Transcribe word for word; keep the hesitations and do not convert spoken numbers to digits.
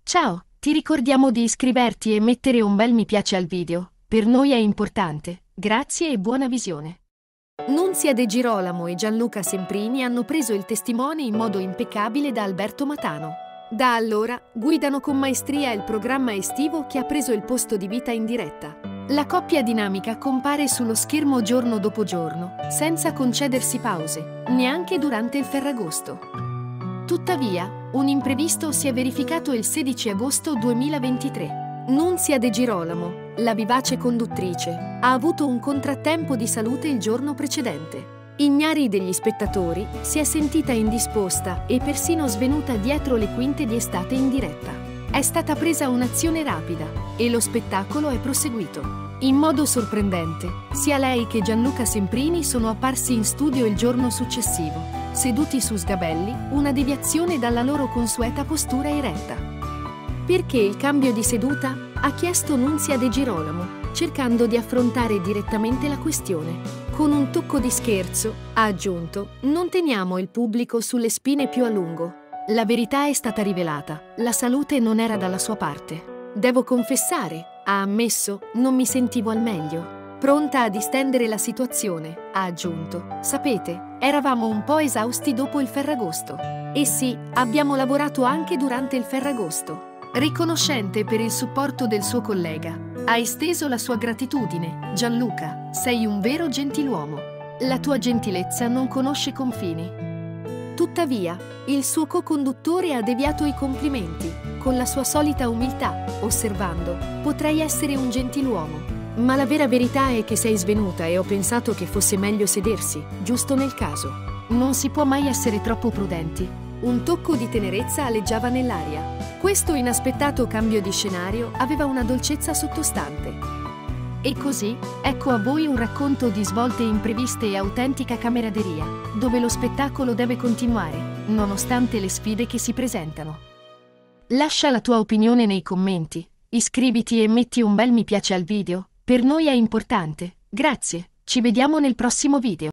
Ciao, ti ricordiamo di iscriverti e mettere un bel mi piace al video, per noi è importante. Grazie e buona visione. Nunzia De Girolamo e Gianluca Semprini hanno preso il testimone in modo impeccabile da Alberto Matano. Da allora guidano con maestria il programma estivo che ha preso il posto di vita in diretta. La coppia dinamica compare sullo schermo giorno dopo giorno, senza concedersi pause, neanche durante il Ferragosto. Tuttavia, un imprevisto si è verificato il sedici agosto duemilaventitré. Nunzia De Girolamo, la vivace conduttrice, ha avuto un contrattempo di salute il giorno precedente. Ignari degli spettatori, si è sentita indisposta e persino svenuta dietro le quinte di Estate in diretta. È stata presa un'azione rapida e lo spettacolo è proseguito. In modo sorprendente, sia lei che Gianluca Semprini sono apparsi in studio il giorno successivo, seduti su sgabelli, una deviazione dalla loro consueta postura eretta. Perché il cambio di seduta? Ha chiesto Nunzia De Girolamo, cercando di affrontare direttamente la questione. Con un tocco di scherzo, ha aggiunto, non teniamo il pubblico sulle spine più a lungo. La verità è stata rivelata, la salute non era dalla sua parte. Devo confessare, ha ammesso, non mi sentivo al meglio. Pronta a distendere la situazione, ha aggiunto, sapete, eravamo un po' esausti dopo il Ferragosto. E sì, abbiamo lavorato anche durante il Ferragosto. Riconoscente per il supporto del suo collega, ha esteso la sua gratitudine. Gianluca, sei un vero gentiluomo. La tua gentilezza non conosce confini. Tuttavia, il suo co-conduttore ha deviato i complimenti, con la sua solita umiltà, osservando, potrei essere un gentiluomo, ma la vera verità è che sei svenuta e ho pensato che fosse meglio sedersi, giusto nel caso. Non si può mai essere troppo prudenti. Un tocco di tenerezza aleggiava nell'aria. Questo inaspettato cambio di scenario aveva una dolcezza sottostante. E così, ecco a voi un racconto di svolte impreviste e autentica cameraderia, dove lo spettacolo deve continuare, nonostante le sfide che si presentano. Lascia la tua opinione nei commenti, iscriviti e metti un bel mi piace al video, per noi è importante. Grazie, ci vediamo nel prossimo video.